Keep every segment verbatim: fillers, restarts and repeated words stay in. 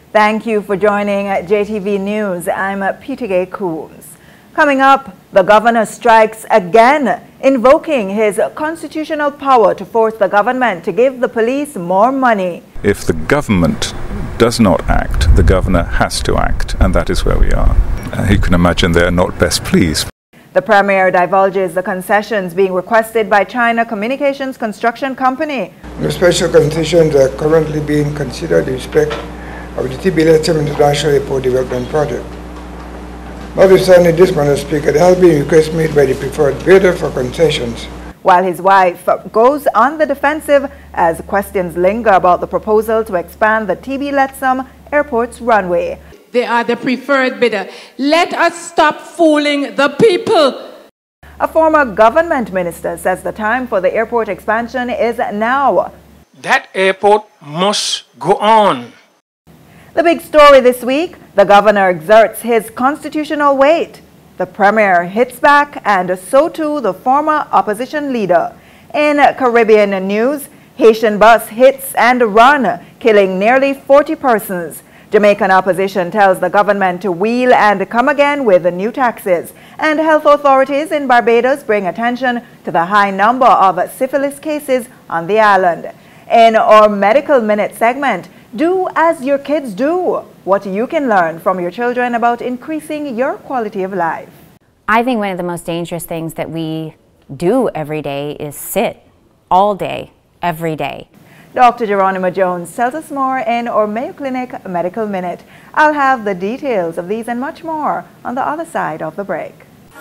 Thank you for joining J T V News. I'm Peter Coombs. Coming up, the governor strikes again, invoking his constitutional power to force the government to give the police more money. If the government does not act, the governor has to act, and that is where we are. Uh, you can imagine they are not best pleased. The Premier divulges the concessions being requested by China Communications Construction Company. The special concessions are currently being considered in respect of the T B Lethem International Airport Development Project. Notwithstanding this, Madam Speaker, there has been requests made by the preferred bidder for concessions. While his wife goes on the defensive as questions linger about the proposal to expand the T B Lethem Airport's runway. They are the preferred bidder. Let us stop fooling the people. A former government minister says the time for the airport expansion is now. That airport must go on. The big story this week, the governor exerts his constitutional weight. The premier hits back, and so too the former opposition leader. In Caribbean news, Haitian bus hits and run, killing nearly forty persons. Jamaican opposition tells the government to wheel and come again with new taxes. And health authorities in Barbados bring attention to the high number of syphilis cases on the island. In our Medical Minute segment, do as your kids do. What you can learn from your children about increasing your quality of life. I think one of the most dangerous things that we do every day is sit all day, every day. Doctor Geronimo Jones tells us more in our Mayo Clinic Medical Minute. I'll have the details of these and much more on the other side of the break.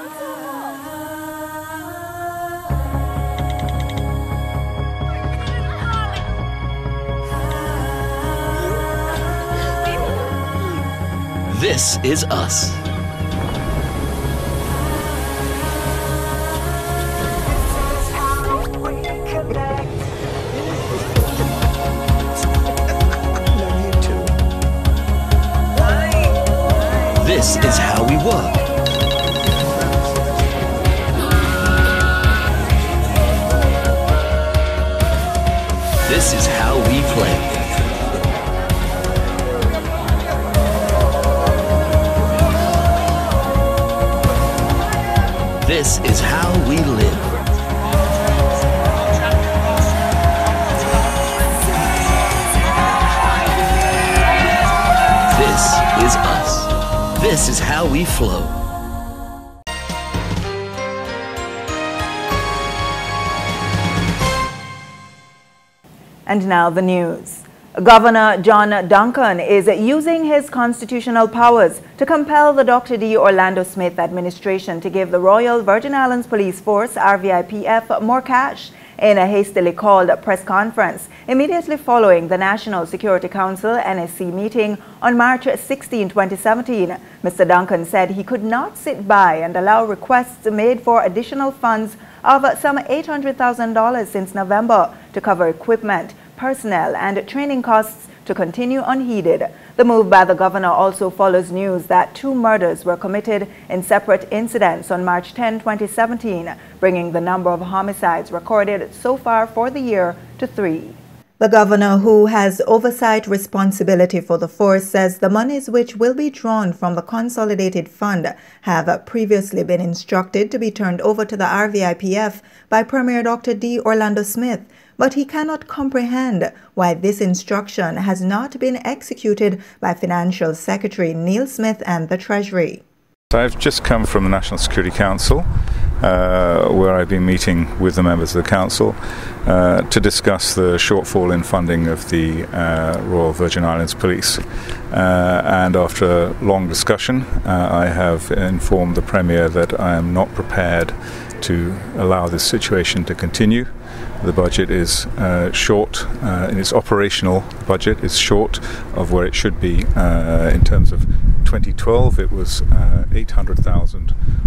This is us. This is how we work. This is how we play. This is how we live. This is us. This is how we flow. And now the news. Governor John Duncan is using his constitutional powers to compel the Doctor D. Orlando Smith administration to give the Royal Virgin Islands Police Force, R V I P F, more cash. In a hastily called press conference immediately following the National Security Council N S C meeting on March sixteenth, twenty seventeen, Mister Duncan said he could not sit by and allow requests made for additional funds of some eight hundred thousand dollars since November to cover equipment, personnel, and training costs to continue unheeded. The move by the governor also follows news that two murders were committed in separate incidents on March tenth, twenty seventeen, bringing the number of homicides recorded so far for the year to three. The governor, who has oversight responsibility for the force, says the monies which will be drawn from the consolidated fund have previously been instructed to be turned over to the R V I P F by Premier Doctor D. Orlando Smith, but he cannot comprehend why this instruction has not been executed by Financial Secretary Neil Smith and the Treasury. I've just come from the National Security Council, uh, where I've been meeting with the members of the Council uh, to discuss the shortfall in funding of the uh, Royal Virgin Islands Police. Uh, and after a long discussion, uh, I have informed the Premier that I am not prepared to allow this situation to continue. The budget is uh, short, uh, in its operational budget is short of where it should be. Uh, in terms of twenty twelve, it was uh, eight hundred thousand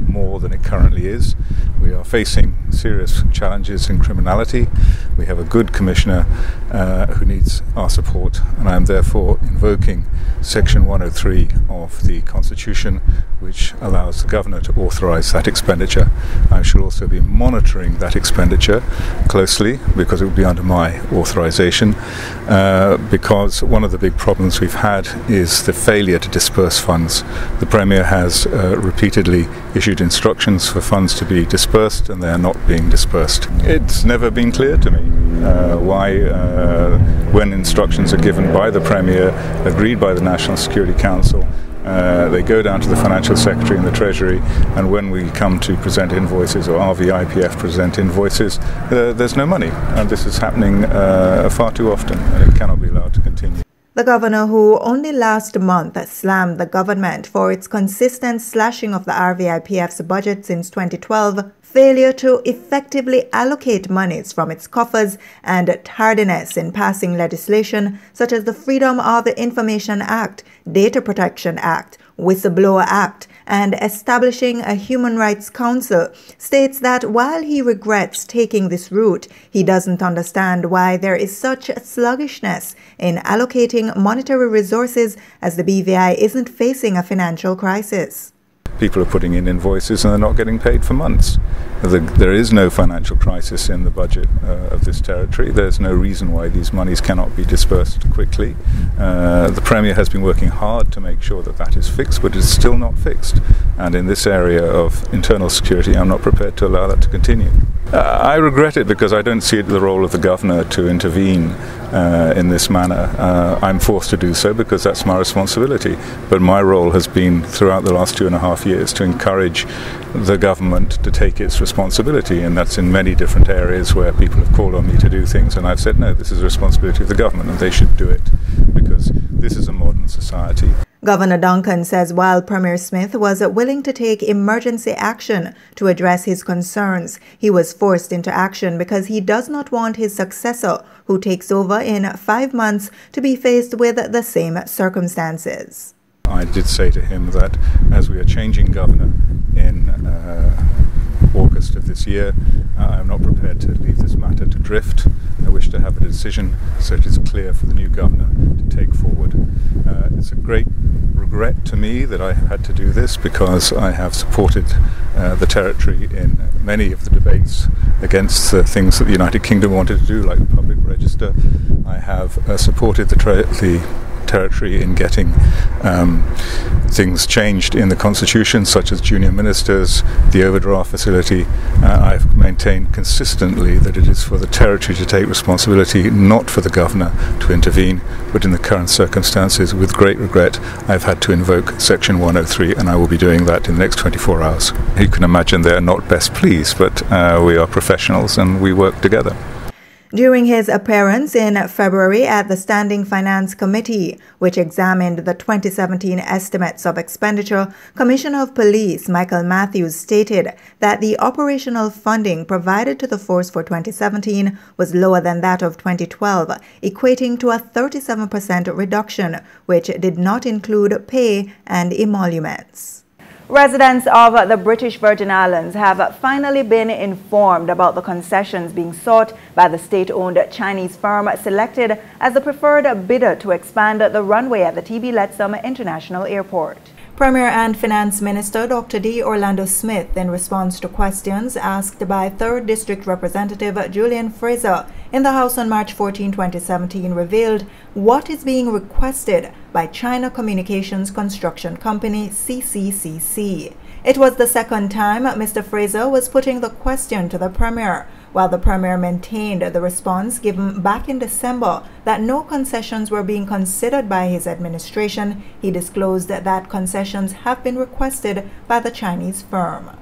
more than it currently is. We are facing serious challenges in criminality. We have a good commissioner uh, who needs our support, and I am therefore invoking Section one oh three of the Constitution, which allows the Governor to authorise that expenditure. I shall also be monitoring that expenditure closely because it will be under my authorisation, uh, because one of the big problems we've had is the failure to disperse funds. The Premier has uh, repeatedly issued instructions for funds to be dispersed, and they are not being dispersed. It's never been clear to me uh, why, uh, when instructions are given by the Premier, agreed by the National Security Council, Uh, they go down to the Financial Secretary and the Treasury, and when we come to present invoices, or R V I P F present invoices, uh, there's no money. And this is happening uh, far too often, and it cannot be allowed to continue. The governor, who only last month slammed the government for its consistent slashing of the R V I P F's budget since twenty twelve, failure to effectively allocate monies from its coffers, and tardiness in passing legislation such as the Freedom of Information Act, Data Protection Act, Whistleblower Act, and establishing a Human Rights Council, states that while he regrets taking this route, he doesn't understand why there is such sluggishness in allocating monetary resources as the B V I isn't facing a financial crisis. People are putting in invoices and they're not getting paid for months. The, there is no financial crisis in the budget uh, of this territory. There's no reason why these monies cannot be dispersed quickly. Uh, the Premier has been working hard to make sure that that is fixed, but it's still not fixed. And in this area of internal security, I'm not prepared to allow that to continue. Uh, I regret it because I don't see it the role of the Governor to intervene uh, in this manner. Uh, I'm forced to do so because that's my responsibility. But my role has been throughout the last two and a half years to encourage the government to take its responsibility, and that's in many different areas where people have called on me to do things, and I've said no, this is the responsibility of the government and they should do it because this is a modern society. Governor Duncan says while Premier Smith was willing to take emergency action to address his concerns, he was forced into action because he does not want his successor, who takes over in five months, to be faced with the same circumstances. I did say to him that as we are changing governor in uh, August of this year, uh, I'm not prepared to leave this matter to drift. I wish to have a decision so it is clear for the new governor to take forward. Uh, it's a great regret to me that I have had to do this because I have supported uh, the territory in many of the debates against the things that the United Kingdom wanted to do, like the public register. I have uh, supported the, the territory in getting um, things changed in the Constitution, such as junior ministers, the overdraft facility. Uh, I've maintained consistently that it is for the territory to take responsibility, not for the governor to intervene, but in the current circumstances, with great regret, I've had to invoke Section one oh three, and I will be doing that in the next twenty-four hours. You can imagine they are not best pleased, but uh, we are professionals and we work together. During his appearance in February at the Standing Finance Committee, which examined the twenty seventeen estimates of expenditure, Commissioner of Police Michael Matthews stated that the operational funding provided to the force for twenty seventeen was lower than that of twenty twelve, equating to a thirty-seven percent reduction, which did not include pay and emoluments. Residents of the British Virgin Islands have finally been informed about the concessions being sought by the state-owned Chinese firm selected as the preferred bidder to expand the runway at the T B Lettsome International Airport. Premier and Finance Minister Doctor D. Orlando Smith, in response to questions asked by third District Representative Julian Fraser in the House on March fourteenth, twenty seventeen, revealed what is being requested by China Communications Construction Company, C C C C. It was the second time Mister Fraser was putting the question to the Premier, while the Premier maintained the response given back in December that no concessions were being considered by his administration. He disclosed that, that concessions have been requested by the Chinese firm.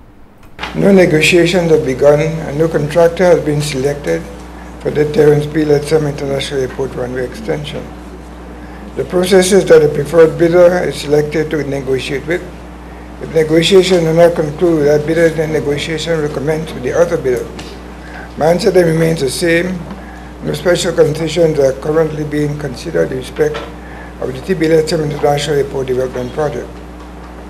No negotiations have begun and no contractor has been selected for the Terence B. Lettsome International Airport runway extension. The process is that the preferred bidder is selected to negotiate with. If negotiations do not conclude, that bidder then negotiation will commence with the other bidder. My answer then remains the same. No special concessions are currently being considered in respect of the T B Lettsome International Airport Development Project.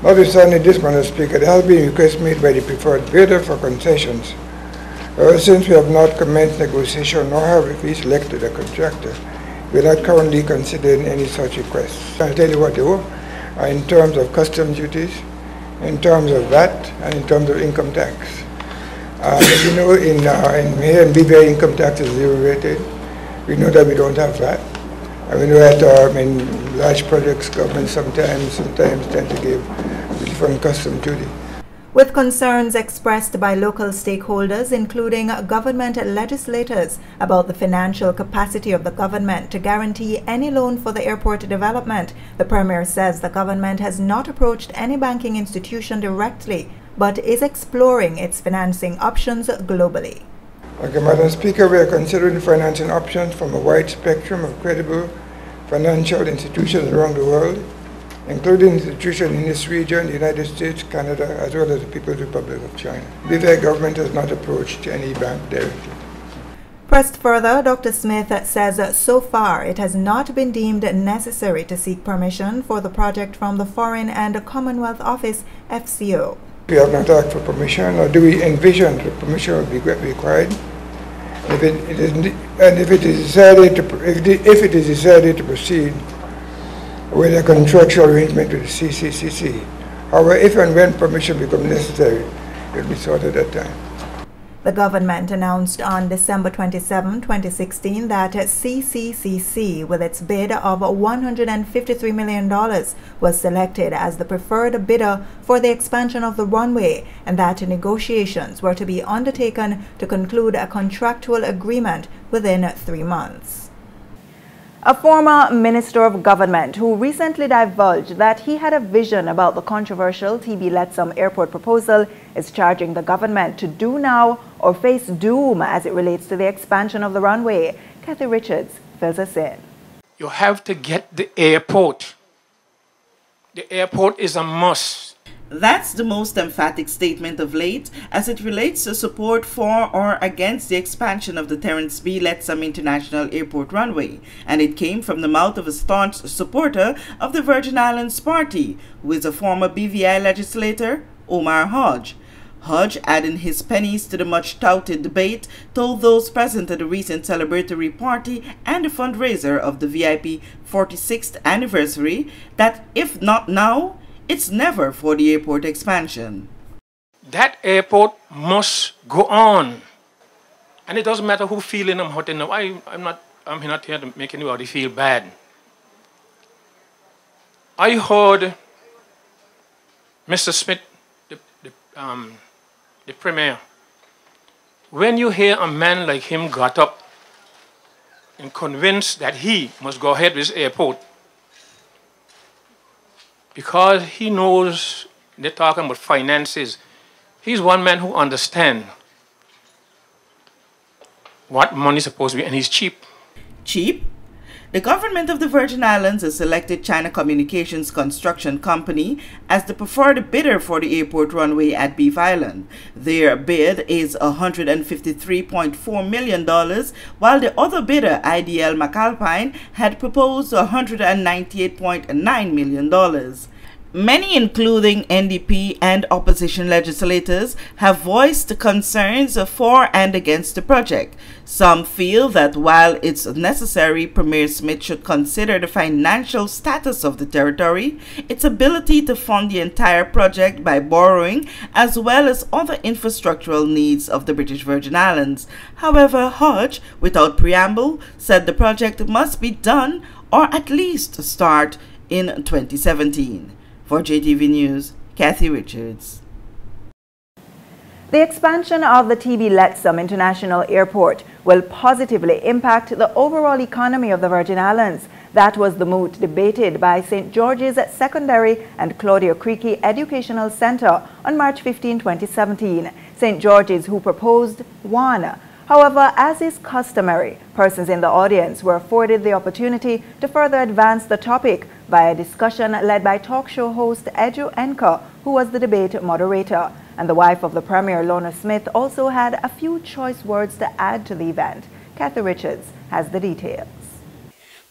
Notwithstanding this, Madam Speaker, there has been a request made by the preferred bidder for concessions. Uh, since we have not commenced negotiation nor have we selected a contractor, we are not currently considering any such requests. I'll tell you what they were, uh, in terms of customs duties, in terms of V A T, and in terms of income tax. Uh, you know, in, uh, in here in B V I, income tax is zero rated. We know that we don't have V A T. And we know that um, in large projects, government sometimes, sometimes tend to give relief on customs duty. With concerns expressed by local stakeholders, including government legislators, about the financial capacity of the government to guarantee any loan for the airport development, the Premier says the government has not approached any banking institution directly, but is exploring its financing options globally. Okay, Madam Speaker, we are considering financing options from a wide spectrum of credible financial institutions around the world, including institutions in this region, the United States, Canada, as well as the People's Republic of China. The B V I government has not approached any bank directly. Pressed further, Doctor Smith says so far it has not been deemed necessary to seek permission for the project from the Foreign and Commonwealth Office, F C O. We have not asked for permission, nor do we envision that permission will be required. If it, it is, and if it is decided to, if, the, if it is decided to proceed with a contractual arrangement with the C C C C. However, if and when permission becomes necessary, it will be sought at that time. The government announced on December twenty-seventh, twenty sixteen that C C C C, with its bid of one hundred fifty-three million dollars, was selected as the preferred bidder for the expansion of the runway, and that negotiations were to be undertaken to conclude a contractual agreement within three months. A former Minister of Government who recently divulged that he had a vision about the controversial T B Lettsome Airport proposal is charging the government to do now or face doom as it relates to the expansion of the runway. Kathy Richards fills us in. You have to get the airport. The airport is a must. That's the most emphatic statement of late as it relates to support for or against the expansion of the Terence B. Lettsome International Airport runway, and it came from the mouth of a staunch supporter of the Virgin Islands Party, who is a former B V I legislator, Omar Hodge. Hodge, adding his pennies to the much-touted debate, told those present at the recent celebratory party and the fundraiser of the V I P forty-sixth anniversary that if not now, it's never for the airport expansion. That airport must go on. And it doesn't matter who feeling I'm hurting now. I, I'm, not, I'm not here to make anybody feel bad. I heard Mister Smith, the, the, um, the Premier, when you hear a man like him got up and convinced that he must go ahead with this airport, because he knows they're talking about finances. He's one man who understands what money is supposed to be, and he's cheap. Cheap? The government of the Virgin Islands has selected China Communications Construction Company as the preferred bidder for the airport runway at Beef Island. Their bid is one hundred fifty-three point four million dollars, while the other bidder, I D L McAlpine, had proposed one hundred ninety-eight point nine million dollars. Many, including N D P and opposition legislators, have voiced concerns for and against the project. Some feel that while it's necessary, Premier Smith should consider the financial status of the territory, its ability to fund the entire project by borrowing, as well as other infrastructural needs of the British Virgin Islands. However, Hodge, without preamble, said the project must be done or at least start in twenty seventeen. For J T V News, Kathy Richards. The expansion of the T B Lettsome International Airport will positively impact the overall economy of the Virgin Islands. That was the mood debated by Saint George's Secondary and Claudia Creaky Educational Center on March fifteenth, twenty seventeen. Saint George's, who proposed, won. However, as is customary, persons in the audience were afforded the opportunity to further advance the topic via discussion led by talk show host Edu Enka, who was the debate moderator. And the wife of the Premier, Lorna Smith, also had a few choice words to add to the event. Kathy Richards has the details.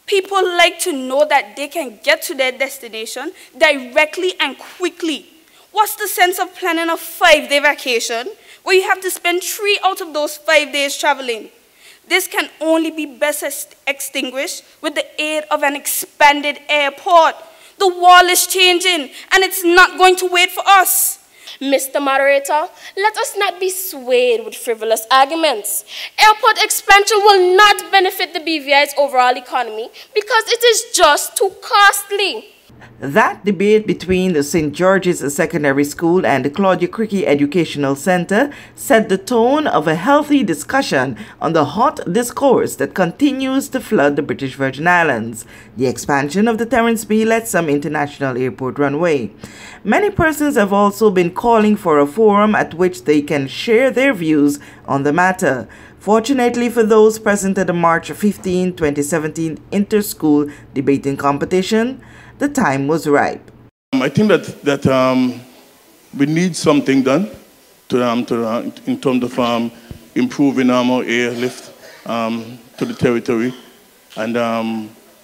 People like to know that they can get to their destination directly and quickly. What's the sense of planning a five-day vacation where you have to spend three out of those five days traveling? This can only be best extinguished with the aid of an expanded airport. The wall is changing, and it's not going to wait for us. Mister Moderator, let us not be swayed with frivolous arguments. Airport expansion will not benefit the B V I's overall economy because it is just too costly. That debate between the Saint George's Secondary School and the Claudia Cricky Educational Center set the tone of a healthy discussion on the hot discourse that continues to flood the British Virgin Islands, the expansion of the Terence B. Lettsome International Airport runway. Many persons have also been calling for a forum at which they can share their views on the matter. Fortunately for those present at the March fifteenth, twenty seventeen Inter-School Debating Competition, the time was ripe. Um, I think that, that um, we need something done to, um, to, uh, in terms of um, improving um, our airlift um, to the territory. And um,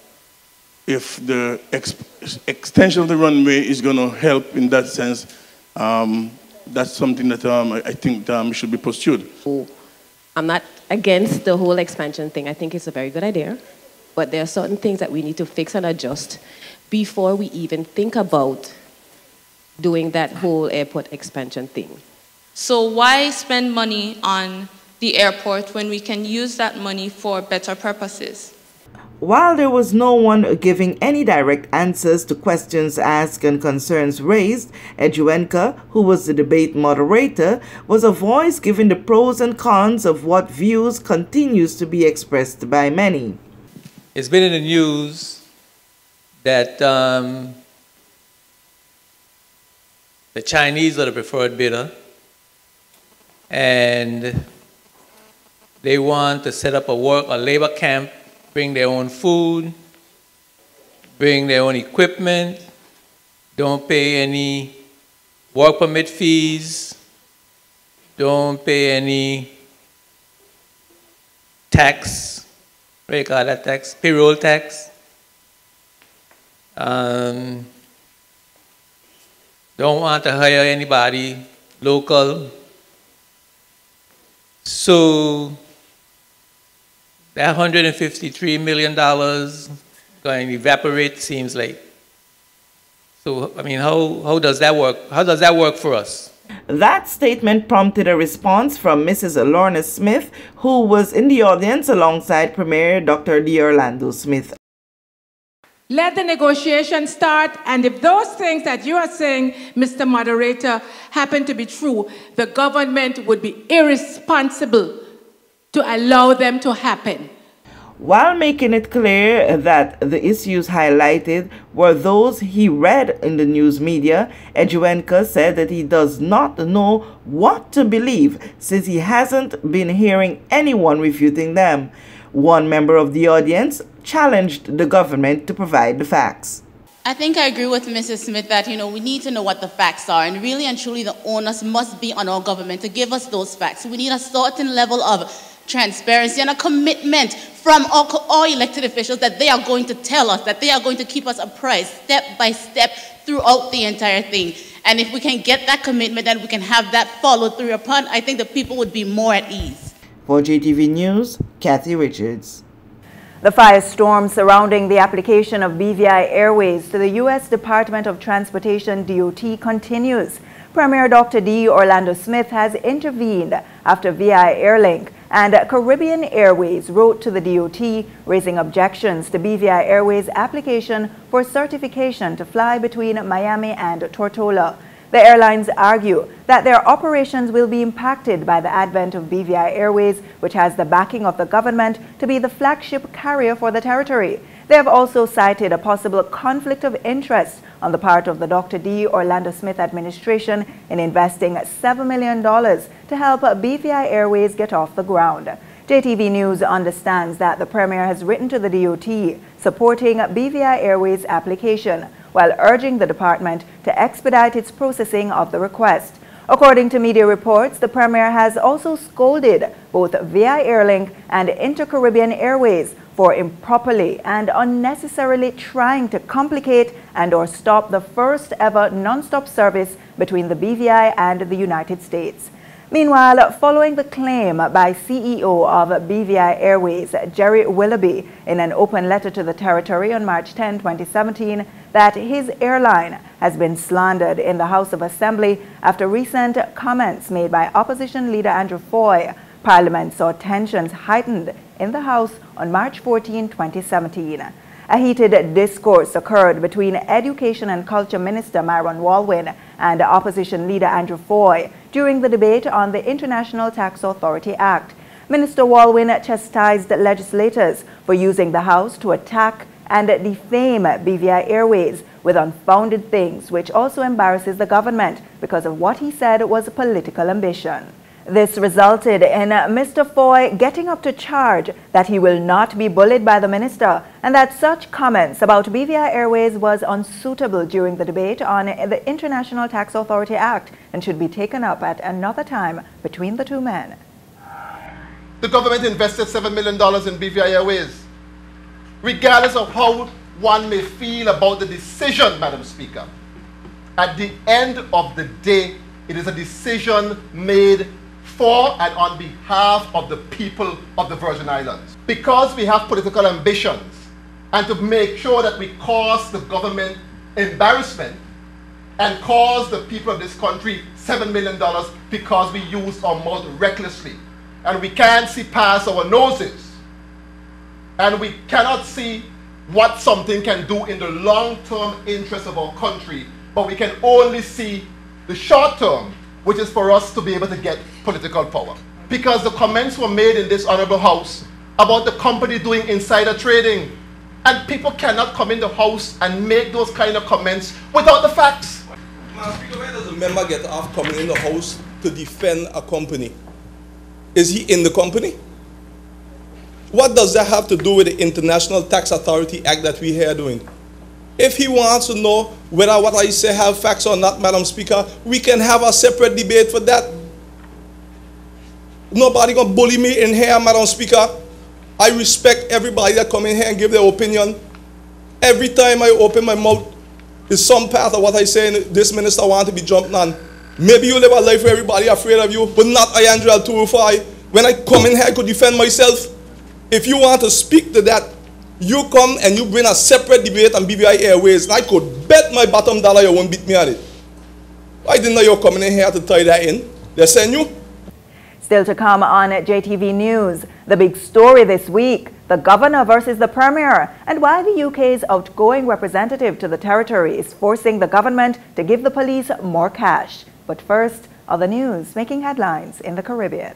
if the ex extension of the runway is going to help in that sense, um, that's something that um, I think um, should be pursued. I'm not against the whole expansion thing. I think it's a very good idea. But there are certain things that we need to fix and adjust before we even think about doing that whole airport expansion thing. So why spend money on the airport when we can use that money for better purposes? While there was no one giving any direct answers to questions asked and concerns raised, Edjuenka, who was the debate moderator, was a voice giving the pros and cons of what views continues to be expressed by many. It's been in the news that um, the Chinese are the preferred bidder, and they want to set up a work, a labor camp, bring their own food, bring their own equipment, don't pay any work permit fees, don't pay any tax, what do you call that tax? Payroll tax. Um, don't want to hire anybody local. So that one hundred fifty-three million dollars going to evaporate, seems like. So, I mean, how, how does that work? How does that work for us? That statement prompted a response from Missus Lorna Smith, who was in the audience alongside Premier Doctor D. Orlando Smith. Let the negotiation start, and if those things that you are saying, Mister Moderator, happen to be true, the government would be irresponsible to allow them to happen. While making it clear that the issues highlighted were those he read in the news media, Edjuenka said that he does not know what to believe since he hasn't been hearing anyone refuting them. One member of the audience challenged the government to provide the facts. I think I agree with Missus Smith that, you know, we need to know what the facts are, and really and truly the onus must be on our government to give us those facts. We need a certain level of transparency and a commitment from our, our elected officials that they are going to tell us, that they are going to keep us apprised step by step throughout the entire thing. And if we can get that commitment and we can have that followed through upon, I think the people would be more at ease. For J T V News, Kathy Richards. The firestorm surrounding the application of B V I Airways to the U S Department of Transportation D O T continues. Premier Doctor D. Orlando Smith has intervened after V I Airlink and Caribbean Airways wrote to the D O T raising objections to B V I Airways' application for certification to fly between Miami and Tortola. The airlines argue that their operations will be impacted by the advent of B V I Airways, which has the backing of the government to be the flagship carrier for the territory. They have also cited a possible conflict of interest on the part of the Doctor D. Orlando Smith administration in investing seven million dollars to help B V I Airways get off the ground. J T V News understands that the Premier has written to the D O T supporting B V I Airways' application, while urging the department to expedite its processing of the request. According to media reports, the Premier has also scolded both V I Airlink and Inter-Caribbean Airways for improperly and unnecessarily trying to complicate and or stop the first ever non-stop service between the B V I and the United States. Meanwhile, following the claim by C E O of B V I Airways, Jerry Willoughby, in an open letter to the territory on March tenth, twenty seventeen, that his airline has been slandered in the House of Assembly after recent comments made by opposition leader Andrew Foy, Parliament saw tensions heightened in the House on March fourteenth, twenty seventeen. A heated discourse occurred between Education and Culture Minister Myron Walwyn and opposition leader Andrew Foy during the debate on the International Tax Authority Act. Minister Walwyn chastised legislators for using the House to attack and defame B V I Airways with unfounded things, which also embarrasses the government because of what he said was political ambition. This resulted in Mister Foy getting up to charge that he will not be bullied by the minister and that such comments about B V I Airways was unsuitable during the debate on the International Tax Authority Act and should be taken up at another time between the two men. The government invested seven million dollars in B V I Airways. Regardless of how one may feel about the decision, Madam Speaker, at the end of the day, it is a decision made for and on behalf of the people of the Virgin Islands. Because we have political ambitions and to make sure that we cause the government embarrassment and cause the people of this country seven million dollars because we used our mouth recklessly. And we can't see past our noses. And we cannot see what something can do in the long-term interest of our country, but we can only see the short-term, which is for us to be able to get political power. Because the comments were made in this honorable house about the company doing insider trading, and people cannot come in the house and make those kind of comments without the facts. Madam Speaker, where does a member get off coming in the house to defend a company? Is he in the company? What does that have to do with the International Tax Authority Act that we here doing? If he wants to know whether what I say have facts or not, Madam Speaker, we can have a separate debate for that. Nobody gonna bully me in here, Madam Speaker. I respect everybody that come in here and give their opinion. Every time I open my mouth, is some part of what I say and this minister want to be jumped on. Maybe you live a life where everybody afraid of you, but not I, Andrew Altuufai. When I come in here, I could defend myself. If you want to speak to that, you come and you bring a separate debate on B V I Airways, and I could bet my bottom dollar you won't beat me at it. I didn't know you were coming in here to tie that in. They send you. Still to come on J T V News, the big story this week, the governor versus the premier, and why the U K's outgoing representative to the territory is forcing the government to give the police more cash. But first, other news making headlines in the Caribbean.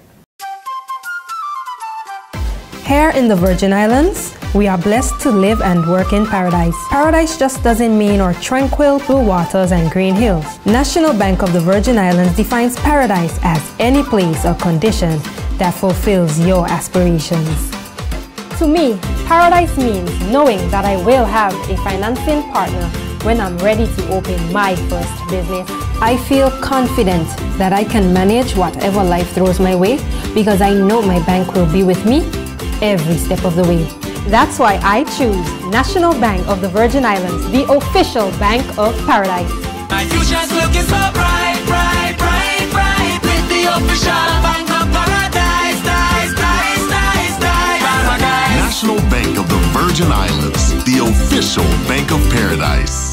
Here in the Virgin Islands, we are blessed to live and work in paradise. Paradise just doesn't mean our tranquil blue waters and green hills. National Bank of the Virgin Islands defines paradise as any place or condition that fulfills your aspirations. To me, paradise means knowing that I will have a financing partner when I'm ready to open my first business. I feel confident that I can manage whatever life throws my way because I know my bank will be with me every step of the way. That's why I choose National Bank of the Virgin Islands, the official bank of paradise. My future's looking so bright, bright, bright, bright, with the official bank of paradise, dice, dice, dice, dice, paradise. National Bank of the Virgin Islands, the official bank of paradise.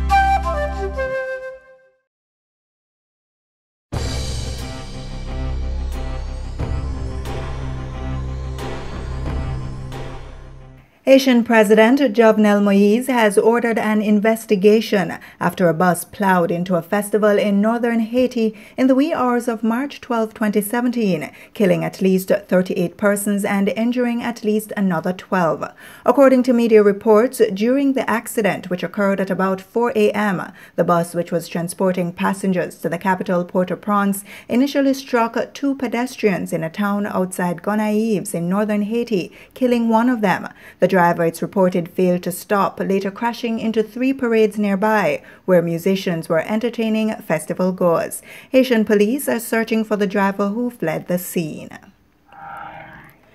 Haitian President Jovenel Moïse has ordered an investigation after a bus plowed into a festival in northern Haiti in the wee hours of March twelfth, twenty seventeen, killing at least thirty-eight persons and injuring at least another twelve. According to media reports, during the accident, which occurred at about four a m, the bus, which was transporting passengers to the capital Port-au-Prince, initially struck two pedestrians in a town outside Gonaives in northern Haiti, killing one of them. The driver, it's reported, failed to stop, later crashing into three parades nearby, where musicians were entertaining festival goers. Haitian police are searching for the driver who fled the scene.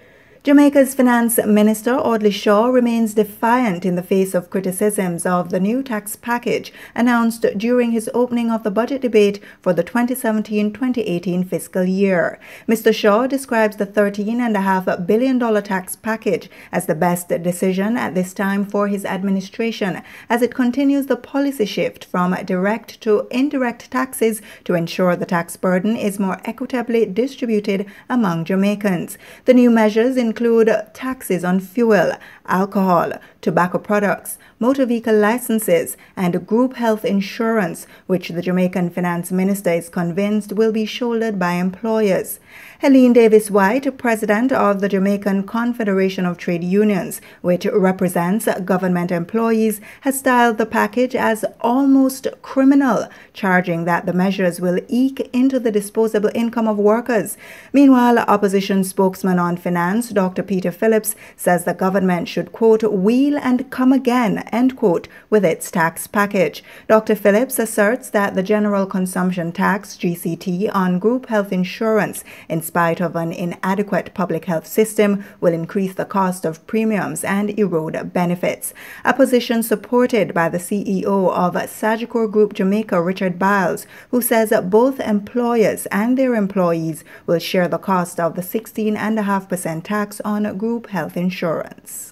Jamaica's Finance Minister Audley Shaw remains defiant in the face of criticisms of the new tax package announced during his opening of the budget debate for the twenty seventeen twenty eighteen fiscal year. Mister Shaw describes the thirteen point five billion dollars tax package as the best decision at this time for his administration, as it continues the policy shift from direct to indirect taxes to ensure the tax burden is more equitably distributed among Jamaicans. The new measures include include taxes on fuel, alcohol, tobacco products, motor vehicle licenses, and group health insurance, which the Jamaican Finance Minister is convinced will be shouldered by employers. Helene Davis White, president of the Jamaican Confederation of Trade Unions, which represents government employees, has styled the package as almost criminal, charging that the measures will eke into the disposable income of workers. Meanwhile, opposition spokesman on finance, Doctor Peter Phillips, says the government should, quote, wheel and come again, end quote, with its tax package. Doctor Phillips asserts that the general consumption tax, G C T, on group health insurance, in spite of an inadequate public health system, will increase the cost of premiums and erode benefits. A position supported by the C E O of Sagicor Group Jamaica, Richard Biles, who says that both employers and their employees will share the cost of the sixteen point five percent tax on group health insurance.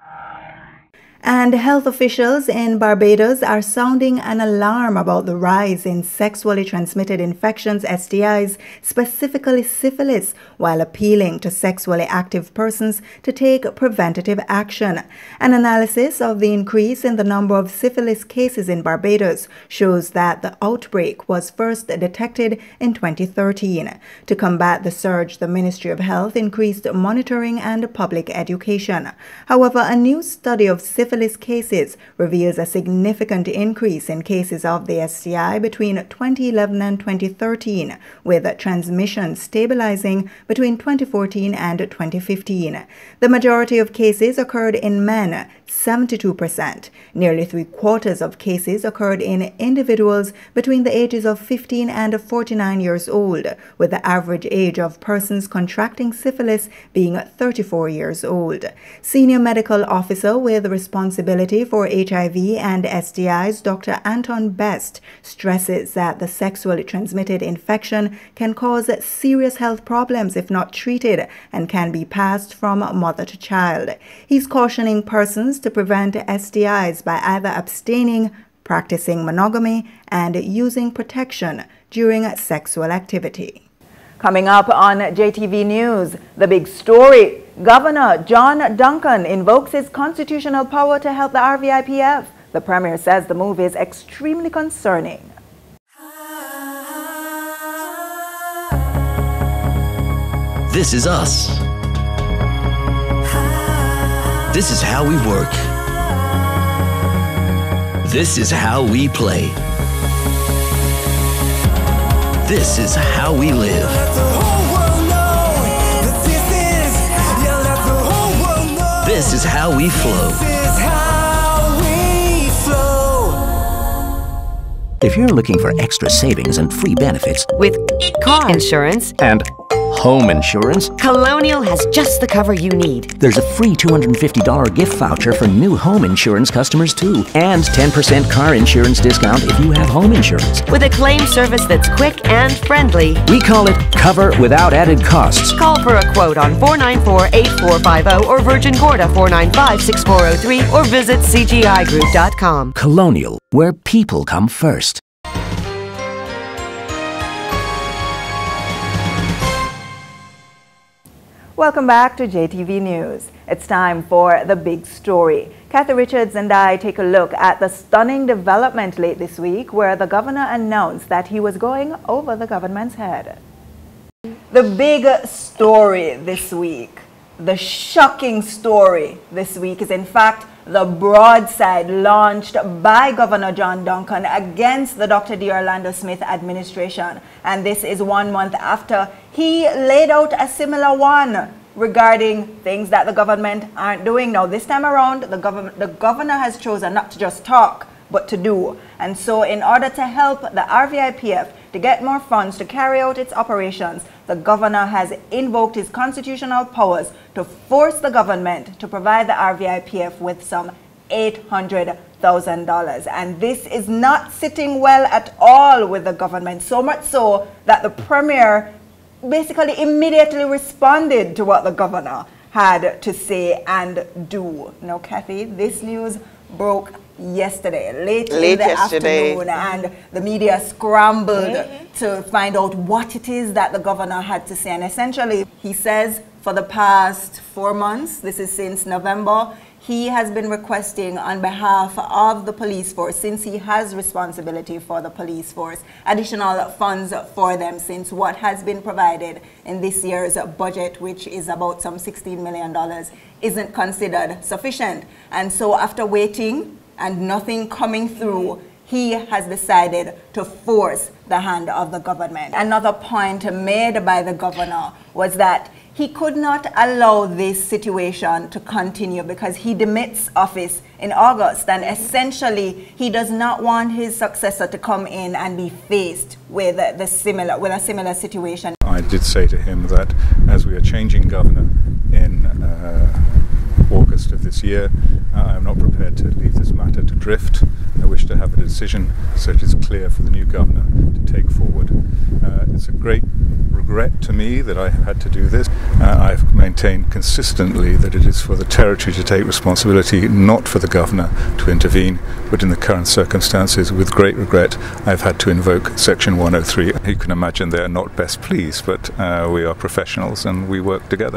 And health officials in Barbados are sounding an alarm about the rise in sexually transmitted infections, S T Is, specifically syphilis, while appealing to sexually active persons to take preventative action. An analysis of the increase in the number of syphilis cases in Barbados shows that the outbreak was first detected in twenty thirteen. To combat the surge, the Ministry of Health increased monitoring and public education. However, a new study of syphilis cases reveals a significant increase in cases of the S T I between twenty eleven and twenty thirteen, with transmission stabilizing between twenty fourteen and twenty fifteen. The majority of cases occurred in men, seventy-two percent. Nearly three quarters of cases occurred in individuals between the ages of fifteen and forty-nine years old, with the average age of persons contracting syphilis being thirty-four years old. Senior medical officer with responsibility for H I V and S T Is, Doctor Anton Best, stresses that the sexually transmitted infection can cause serious health problems if not treated and can be passed from mother to child. He's cautioning persons to prevent S T Is by either abstaining, practicing monogamy, and using protection during sexual activity. Coming up on J T V News, the big story. Governor John Duncan invokes his constitutional power to help the R V I P F. The Premier says the move is extremely concerning. This is us. This is how we work. This is how we play. This is how we live. This is how we flow. If you're looking for extra savings and free benefits with car insurance and home insurance, Colonial has just the cover you need. There's a free two hundred fifty dollars gift voucher for new home insurance customers too, and ten percent car insurance discount if you have home insurance. With a claim service that's quick and friendly. We call it Cover Without Added Costs. Call for a quote on four nine four, eight four five zero or Virgin Gorda four nine five, six four zero three or visit C G I group dot com. Colonial, where people come first. Welcome back to J T V News. It's time for the big story. Kathy Richards and I take a look at the stunning development late this week where the governor announced that he was going over the government's head. The big story this week, the shocking story this week is in fact the broadside launched by Governor John Duncan against the Doctor D. Orlando Smith administration. And this is one month after he laid out a similar one regarding things that the government aren't doing. Now, this time around, the, gov the governor has chosen not to just talk, but to do. And so in order to help the R V I P F to get more funds to carry out its operations, the governor has invoked his constitutional powers to force the government to provide the R V I P F with some eight hundred thousand dollars. And this is not sitting well at all with the government, so much so that the premier basically immediately responded to what the governor had to say and do. Now, Kathy, this news broke yesterday, late, late in the yesterday. afternoon, and the media scrambled Mm-hmm. to find out what it is that the governor had to say. And essentially, he says for the past four months, this is since November, he has been requesting on behalf of the police force, since he has responsibility for the police force, additional funds for them, since what has been provided in this year's budget, which is about some sixteen million dollars, isn't considered sufficient. And so after waiting and nothing coming through, he has decided to force the hand of the government. Another point made by the governor was that he could not allow this situation to continue because he demits office in August, and essentially he does not want his successor to come in and be faced with the similar with a similar situation. I did say to him that as we are changing governor in uh, August of this year, uh, I am not prepared to leave this matter to drift. I wish to have a decision so it is clear for the new governor to take forward. Uh, it's a great regret to me that I have had to do this. Uh, I've maintained consistently that it is for the territory to take responsibility, not for the governor to intervene, but in the current circumstances, with great regret, I've had to invoke Section one oh three. You can imagine they are not best pleased, but uh, we are professionals and we work together.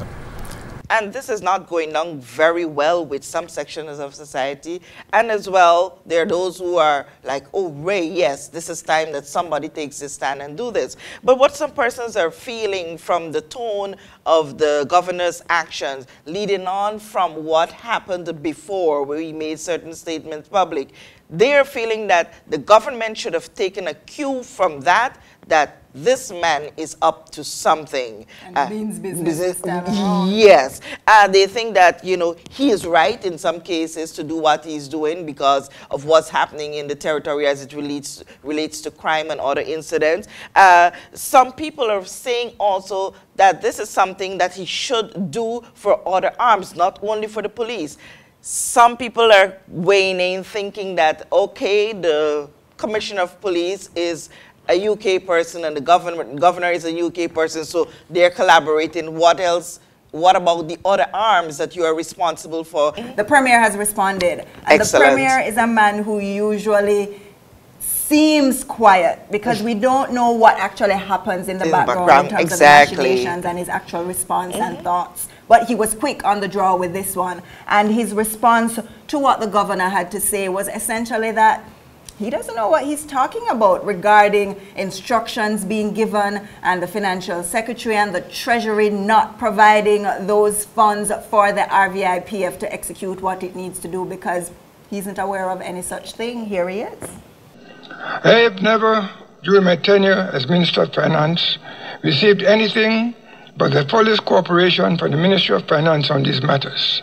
And this is not going down very well with some sections of society. And as well, there are those who are like, oh, Ray, yes, this is time that somebody takes this stand and do this. But what some persons are feeling from the tone of the governor's actions, leading on from what happened before, where he made certain statements public, they're feeling that the government should have taken a cue from that, that this man is up to something. And uh, means business this time around. Yes. Uh, they think that, you know, he is right in some cases to do what he's doing because of what's happening in the territory as it relates, relates to crime and other incidents. Uh, some people are saying also that this is something that he should do for other arms, not only for the police. Some people are weighing in, thinking that, okay, the commissioner of police is a U K person and the governor, governor is a U K person, so they're collaborating. What else? What about the other arms that you are responsible for? The premier has responded. And Excellent. The premier is a man who usually seems quiet because we don't know what actually happens in the in background, background in terms exactly. of the machinations and his actual response mm-hmm. and thoughts. But he was quick on the draw with this one. And his response to what the governor had to say was essentially that he doesn't know what he's talking about regarding instructions being given and the financial secretary and the treasury not providing those funds for the R V I P F to execute what it needs to do because he isn't aware of any such thing. Here he is. I have never, during my tenure as Minister of Finance, received anything but the fullest cooperation from the Ministry of Finance on these matters.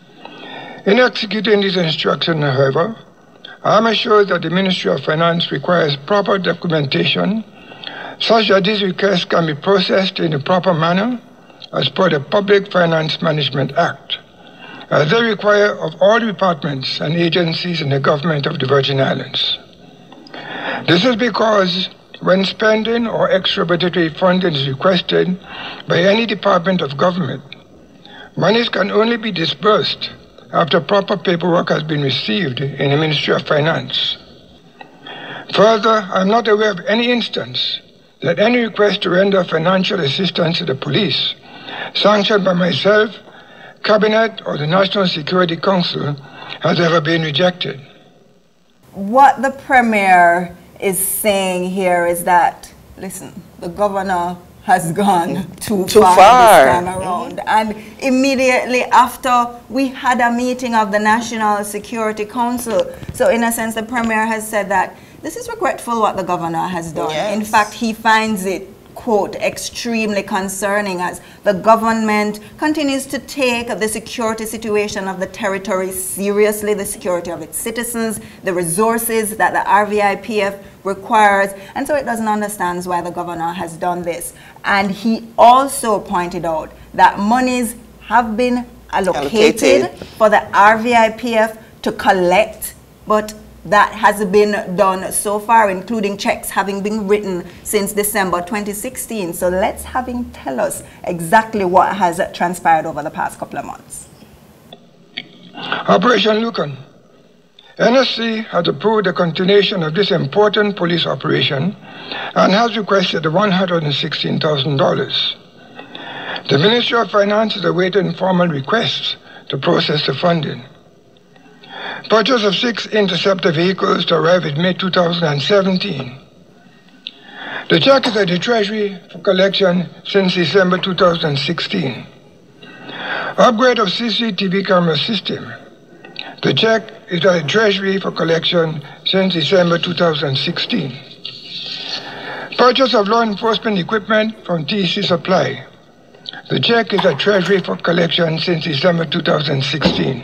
In executing these instructions, however, I am assured that the Ministry of Finance requires proper documentation such that these requests can be processed in a proper manner as per the Public Finance Management Act, as they require of all departments and agencies in the government of the Virgin Islands. This is because when spending or extra budgetary funding is requested by any department of government, monies can only be disbursed after proper paperwork has been received in the Ministry of Finance. Further, I am not aware of any instance that any request to render financial assistance to the police, sanctioned by myself, Cabinet, or the National Security Council, has ever been rejected. What the Premier is saying here is that, listen, the governor has gone too, too far, far this time around. Mm-hmm. And immediately after, we had a meeting of the National Security Council. So in a sense, the Premier has said that this is regretful what the governor has done. Yes. In fact, he finds it quote, extremely concerning as the government continues to take the security situation of the territory seriously, the security of its citizens, the resources that the R V I P F requires, and so it doesn't understand why the governor has done this. And he also pointed out that monies have been allocated, allocated. for the R V I P F to collect, but that has been done so far, including checks having been written since December twenty sixteen. So let's have him tell us exactly what has transpired over the past couple of months. Operation Lucan. N S C has approved the continuation of this important police operation and has requested one hundred sixteen thousand dollars. The Ministry of Finance is awaiting formal requests to process the funding. Purchase of six interceptor vehicles to arrive in May two thousand seventeen. The check is at the Treasury for collection since December two thousand sixteen. Upgrade of C C T V camera system. The check is at the Treasury for collection since December two thousand sixteen. Purchase of law enforcement equipment from T E C Supply. The check is at Treasury for collection since December two thousand sixteen.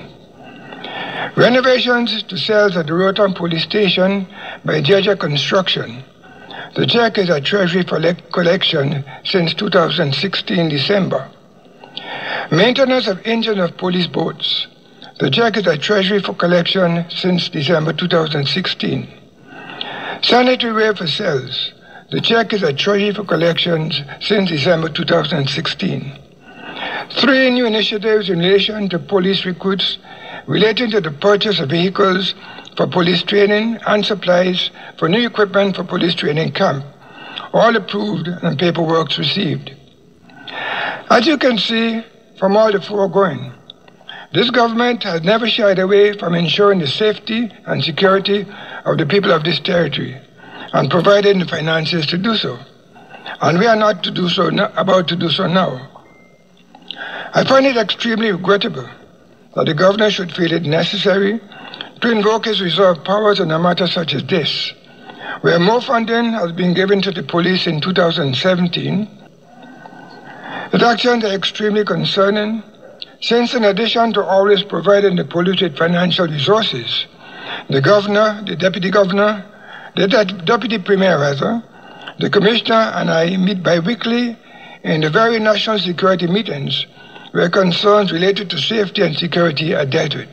Renovations to cells at the Rotan Police Station by Jeja Construction. The check is at Treasury for collection since two thousand sixteen December. Maintenance of engine of police boats. The check is at Treasury for collection since December two thousand sixteen. Sanitary ware for cells. The check is at Treasury for collections since December two thousand sixteen. Three new initiatives in relation to police recruits relating to the purchase of vehicles for police training and supplies for new equipment for police training camp, all approved and paperwork received. As you can see from all the foregoing, this government has never shied away from ensuring the safety and security of the people of this territory and providing the finances to do so. And we are not to do so no, about to do so now. I find it extremely regrettable that the governor should feel it necessary to invoke his reserve powers in a matter such as this, where more funding has been given to the police in two thousand seventeen. The actions are extremely concerning, since in addition to always providing the police with financial resources, the governor, the deputy governor, the deputy premier rather, the commissioner and I meet bi-weekly in the very national security meetings where concerns related to safety and security are dealt with.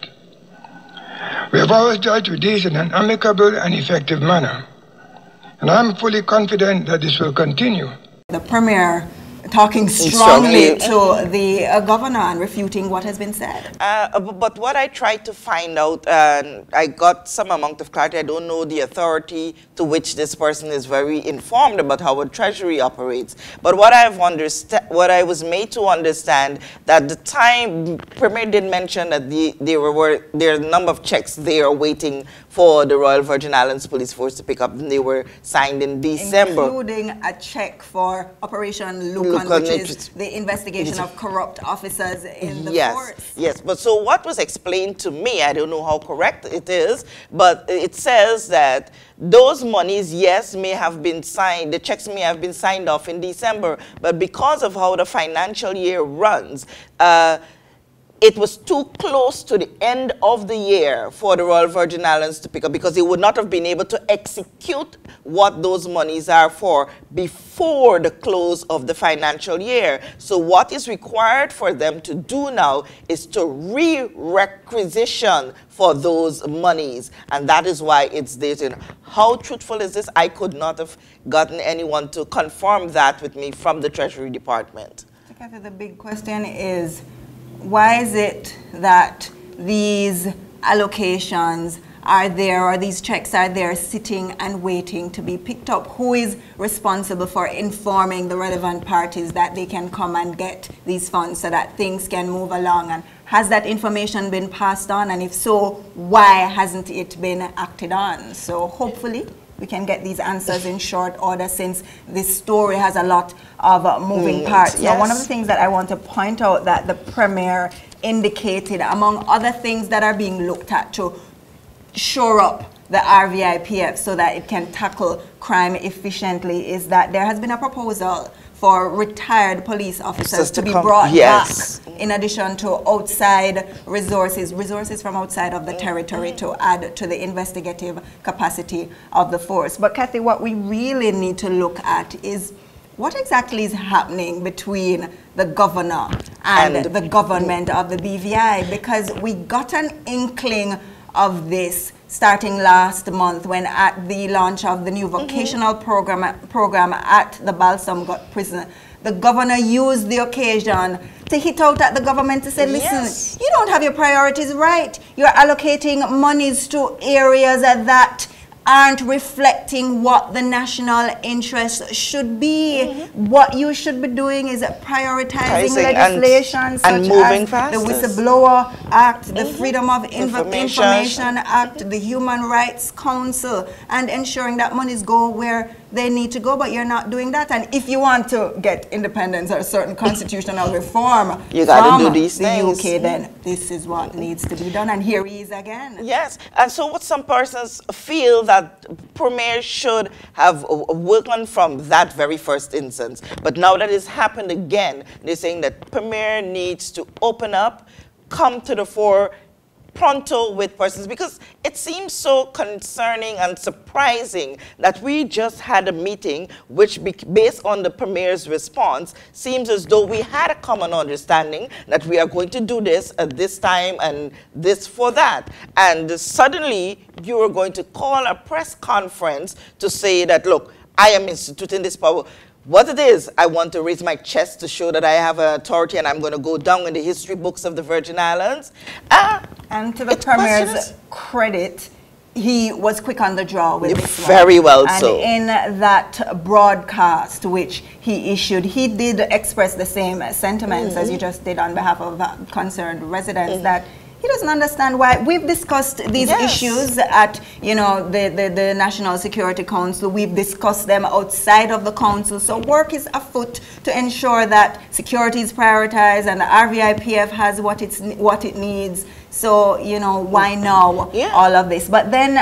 We have always dealt with these in an amicable and effective manner, and I'm fully confident that this will continue. The Premier talking strongly to the uh, governor and refuting what has been said. Uh, but what I tried to find out, uh, I got some amount of clarity. I don't know the authority to which this person is very informed about how a treasury operates. But what I've understand, what I was made to understand, that the time Premier did mention that the, there were there are a number of checks they are waiting for the Royal Virgin Islands Police Force to pick up, and they were signed in December. Including a check for Operation Lucan, which is the investigation of corrupt officers in the yes, force. Yes, but so what was explained to me, I don't know how correct it is, but it says that those monies, yes, may have been signed, the checks may have been signed off in December, but because of how the financial year runs, uh, it was too close to the end of the year for the Royal Virgin Islands to pick up, because they would not have been able to execute what those monies are for before the close of the financial year. So what is required for them to do now is to re-requisition for those monies, and that is why it's dated. How truthful is this? I could not have gotten anyone to confirm that with me from the Treasury Department. Okay, the big question is, why is it that these allocations are there, or these checks are there sitting and waiting to be picked up? Who is responsible for informing the relevant parties that they can come and get these funds so that things can move along? And has that information been passed on? And if so, why hasn't it been acted on? So hopefully we can get these answers in short order, since this story has a lot of uh, moving mm, parts. Yes. Now, one of the things that I want to point out that the Premier indicated, among other things that are being looked at to shore up the R V I P F so that it can tackle crime efficiently is that there has been a proposal for retired police officers to, to be brought yes. back in addition to outside resources, resources from outside of the territory mm-hmm. to add to the investigative capacity of the force. But Kathy, what we really need to look at is what exactly is happening between the governor and, and the government of the B V I, because we got an inkling of this starting last month when at the launch of the new vocational mm-hmm. program, program at the Balsam prison, the governor used the occasion to hit out at the government to say, listen, yes. you don't have your priorities right. You're allocating monies to areas that aren't reflecting what the national interest should be. Mm-hmm. What you should be doing is prioritizing legislation and, such and moving as fastest. the Whistleblower Act, the mm-hmm. Freedom of Information. Information Act, the Human Rights Council, and ensuring that monies go where they need to go, but you're not doing that. And if you want to get independence or certain constitutional reform you gotta from do these the things. U K, then this is what needs to be done. And here he is again. Yes, and so what some persons feel that Premier should have worked on from that very first instance. But now that it's happened again, they're saying that Premier needs to open up, come to the fore, pronto with persons, because it seems so concerning and surprising that we just had a meeting which, based on the Premier's response, seems as though we had a common understanding that we are going to do this at this time and this for that. And suddenly you are going to call a press conference to say that, look, I am instituting this power. What it is, I want to raise my chest to show that I have an authority and I'm going to go down in the history books of the Virgin Islands. Uh, and to the Premier's credit, he was quick on the draw with this one. Very well and so. And in that broadcast which he issued, he did express the same sentiments mm-hmm. as you just did on behalf of uh, concerned residents, mm-hmm. that he doesn't understand why. We've discussed these yes. issues at, you know, the, the, the National Security Council. We've discussed them outside of the council. So work is afoot to ensure that security is prioritized and the R V I P F has what, it's, what it needs. So, you know, why now yeah. all of this? But then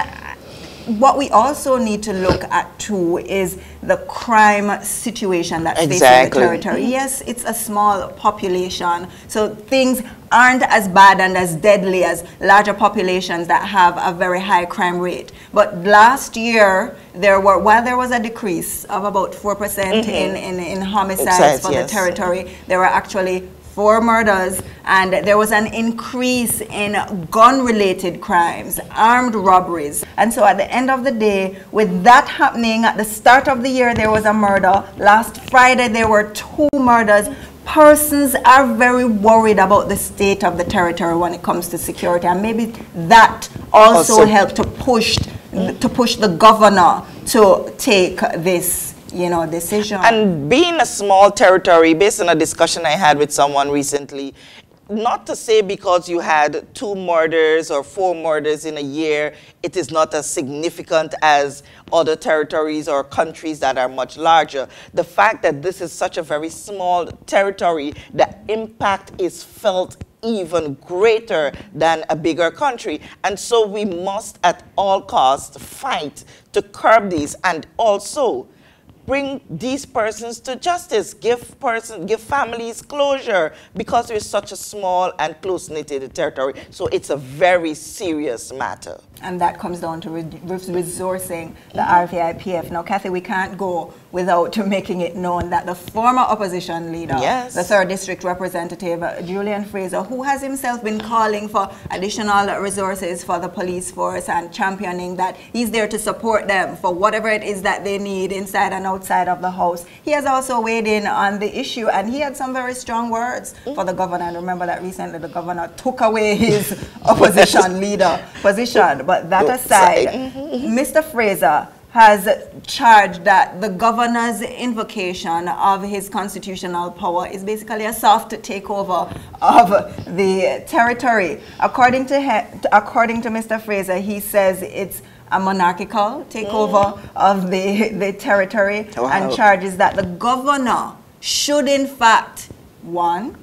what we also need to look at too is the crime situation that's exactly. facing the territory. Yes, it's a small population, so things aren't as bad and as deadly as larger populations that have a very high crime rate. But last year, there were, while there was a decrease of about four percent mm-hmm. in, in, in homicides Excites, for yes. the territory, there were actually four murders, and there was an increase in gun-related crimes, armed robberies. And so at the end of the day, with that happening, at the start of the year there was a murder. Last Friday there were two murders. Persons are very worried about the state of the territory when it comes to security, and maybe that also, also helped to push, to push the governor to take this you know, decision. And being a small territory, based on a discussion I had with someone recently, not to say because you had two murders or four murders in a year, it is not as significant as other territories or countries that are much larger. The fact that this is such a very small territory, the impact is felt even greater than a bigger country. And so we must at all costs fight to curb these, and also bring these persons to justice, give person, give families closure, because we're such a small and close-knitted territory. So it's a very serious matter. And that comes down to re resourcing the mm-hmm. R V I P F. Now, Kathy, we can't go without making it known that the former opposition leader, yes. the third District Representative, uh, Julian Fraser, who has himself been calling for additional resources for the police force and championing that he's there to support them for whatever it is that they need inside and outside of the house. He has also weighed in on the issue, and he had some very strong words mm-hmm. for the governor. And remember that recently the governor took away his opposition leader position. But that aside, mm-hmm. Mister Fraser has charged that the governor's invocation of his constitutional power is basically a soft takeover of the territory. According to he, according to Mister Fraser, he says it's a monarchical takeover mm. of the, the territory, wow. and charges that the governor should in fact, one,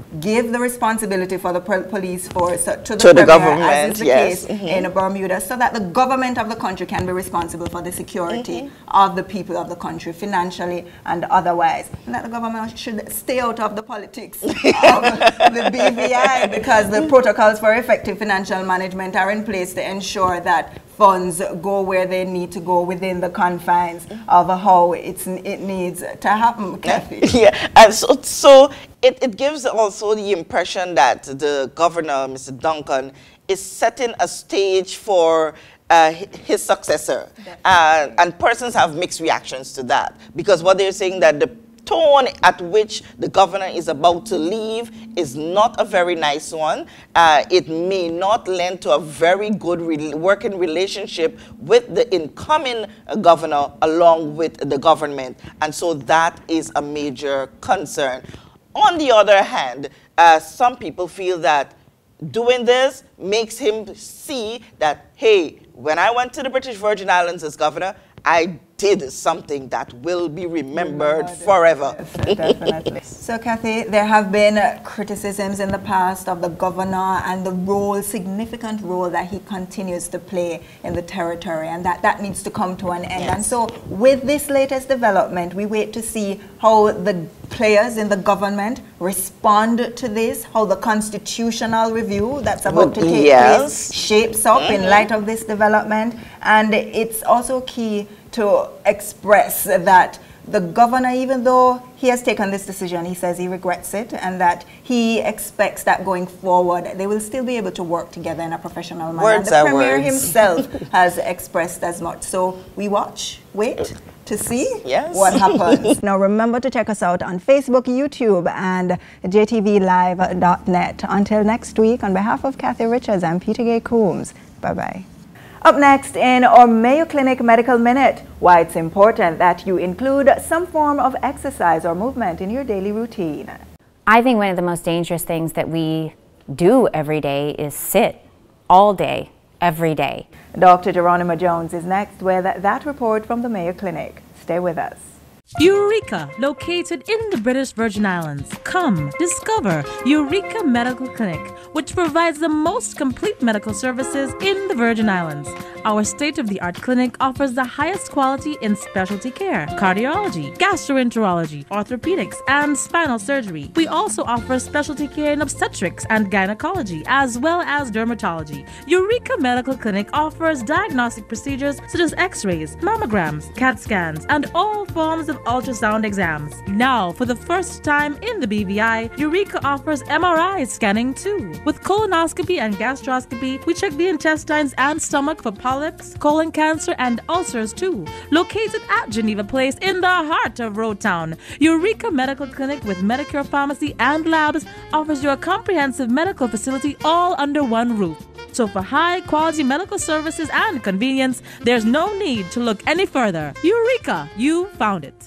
give the responsibility for the police force to the, to the premier, government, as is the yes. case Mm-hmm. in Bermuda, so that the government of the country can be responsible for the security mm-hmm. of the people of the country, financially and otherwise. And that the government should stay out of the politics of the B V I, because the protocols for effective financial management are in place to ensure that funds go where they need to go within the confines of how it's, it needs to happen, Kathy. Yeah, and so, so it, it gives also the impression that the governor, Mister Duncan, is setting a stage for uh, his successor. Uh, and persons have mixed reactions to that, because what they're saying that the tone at which the governor is about to leave is not a very nice one. Uh, it may not lend to a very good re working relationship with the incoming uh, governor along with the government. And so that is a major concern. On the other hand, uh, some people feel that doing this makes him see that, hey, when I went to the British Virgin Islands as governor, I did something that will be remembered forever. Yes, definitely. So, Kathy, there have been uh, criticisms in the past of the governor and the role, significant role that he continues to play in the territory, and that that needs to come to an end. Yes. And so, with this latest development, we wait to see how the players in the government respond to this, how the constitutional review that's about to take yes. place shapes up mm-hmm. in light of this development. And it's also key to express that the governor, even though he has taken this decision, he says he regrets it, and that he expects that going forward they will still be able to work together in a professional manner. Words and the are Premier words. himself has expressed as much. So we watch, wait to see yes. what happens. Now remember to check us out on Facebook, YouTube, and J T V live dot net. Until next week, on behalf of Kathy Richards, I'm Peter Gay Coombs. Bye-bye. Up next in our Mayo Clinic Medical Minute, why it's important that you include some form of exercise or movement in your daily routine. I think one of the most dangerous things that we do every day is sit all day, every day. Doctor Geronimo Jones is next with that report from the Mayo Clinic. Stay with us. Eureka, located in the British Virgin Islands. Come, discover Eureka Medical Clinic, which provides the most complete medical services in the Virgin Islands. Our state-of-the-art clinic offers the highest quality in specialty care, cardiology, gastroenterology, orthopedics, and spinal surgery. We also offer specialty care in obstetrics and gynecology, as well as dermatology. Eureka Medical Clinic offers diagnostic procedures such as x-rays, mammograms, C A T scans, and all forms of ultrasound exams. Now, for the first time in the B V I, Eureka offers M R I scanning too. With colonoscopy and gastroscopy, we check the intestines and stomach for polyps, colon cancer, and ulcers too. Located at Geneva Place in the heart of Road Town, Eureka Medical Clinic with Medicare Pharmacy and Labs offers you a comprehensive medical facility all under one roof. So for high-quality medical services and convenience, there's no need to look any further. Eureka, you found it.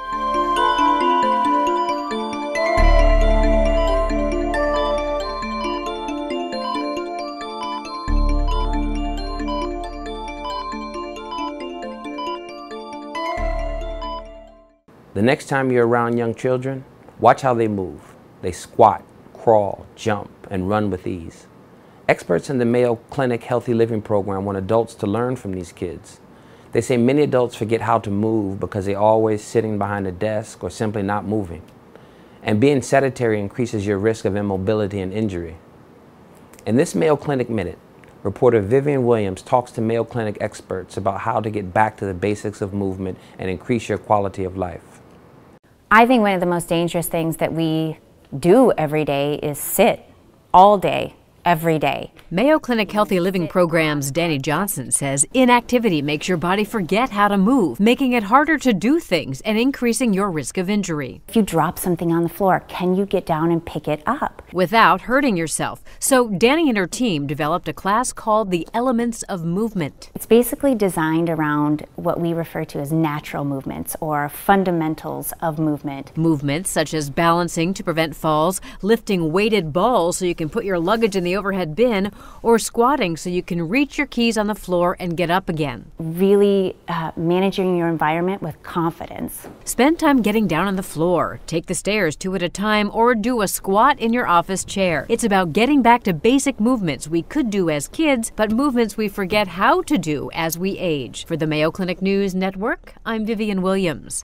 The next time you're around young children, watch how they move. They squat, crawl, jump, and run with ease. Experts in the Mayo Clinic Healthy Living Program want adults to learn from these kids. They say many adults forget how to move because they're always sitting behind a desk or simply not moving. And being sedentary increases your risk of immobility and injury. In this Mayo Clinic Minute, reporter Vivian Williams talks to Mayo Clinic experts about how to get back to the basics of movement and increase your quality of life. I think one of the most dangerous things that we do every day is sit all day, every day. Mayo Clinic Healthy Living Program's Danny Johnson says inactivity makes your body forget how to move, making it harder to do things and increasing your risk of injury. If you drop something on the floor, can you get down and pick it up? Without hurting yourself. So Danny and her team developed a class called The Elements of Movement. It's basically designed around what we refer to as natural movements or fundamentals of movement. Movements such as balancing to prevent falls, lifting weighted balls so you can put your luggage in the the overhead bin or squatting so you can reach your keys on the floor and get up again. Really uh, managing your environment with confidence. Spend time getting down on the floor. Take the stairs two at a time or do a squat in your office chair. It's about getting back to basic movements we could do as kids, but movements we forget how to do as we age. For the Mayo Clinic News Network, I'm Vivian Williams.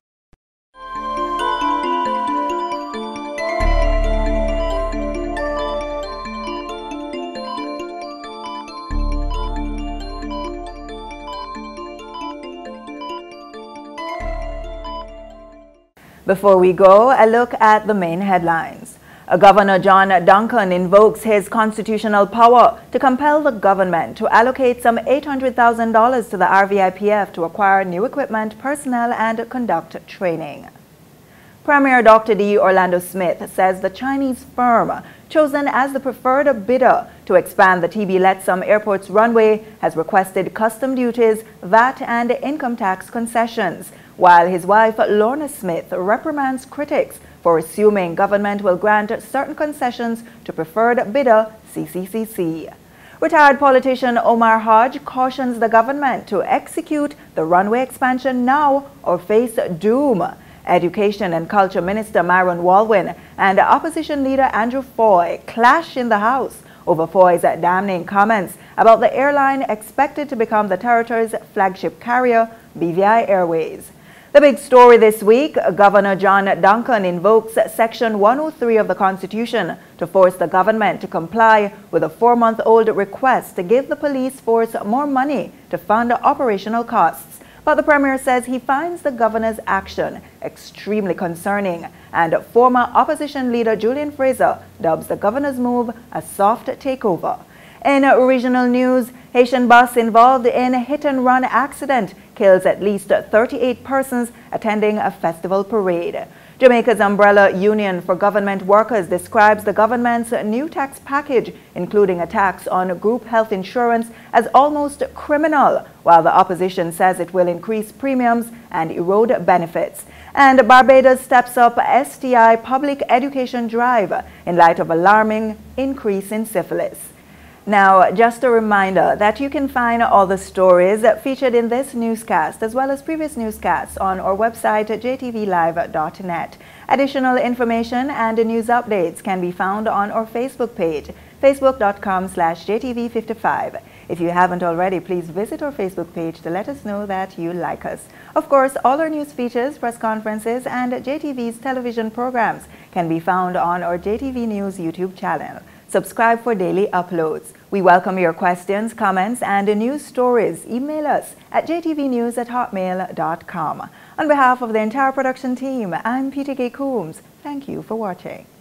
Before we go, a look at the main headlines. Governor John Duncan invokes his constitutional power to compel the government to allocate some eight hundred thousand dollars to the R V I P F to acquire new equipment, personnel, and conduct training. Premier Doctor D. Orlando Smith says the Chinese firm chosen as the preferred bidder to expand the T B Letsum Airport's runway has requested custom duties, V A T, and income tax concessions, while his wife Lorna Smith reprimands critics for assuming government will grant certain concessions to preferred bidder C C C C. Retired politician Omar Hodge cautions the government to execute the runway expansion now or face doom. Education and Culture Minister Myron Walwyn and Opposition Leader Andrew Foy clash in the House over Foy's damning comments about the airline expected to become the territory's flagship carrier, B V I Airways. The big story this week, Governor John Duncan invokes Section one oh three of the Constitution to force the government to comply with a four-month-old request to give the police force more money to fund operational costs. But the Premier says he finds the governor's action extremely concerning, and former opposition leader Julian Fraser dubs the governor's move a soft takeover. In regional news, Haitian bus involved in a hit-and-run accident kills at least thirty-eight persons attending a festival parade. Jamaica's Umbrella Union for Government Workers describes the government's new tax package, including a tax on group health insurance, as almost criminal, while the opposition says it will increase premiums and erode benefits. And Barbados steps up S T I public education drive in light of alarming increase in syphilis. Now, just a reminder that you can find all the stories featured in this newscast as well as previous newscasts on our website at j t v live dot net. Additional information and news updates can be found on our Facebook page, facebook dot com slash j t v fifty-five. If you haven't already, please visit our Facebook page to let us know that you like us. Of course, all our news features, press conferences, and J T V's television programs can be found on our J T V News YouTube channel. Subscribe for daily uploads. We welcome your questions, comments, and news stories. Email us at j t v news at hotmail dot com. On behalf of the entire production team, I'm Peter Gay Coombs. Thank you for watching.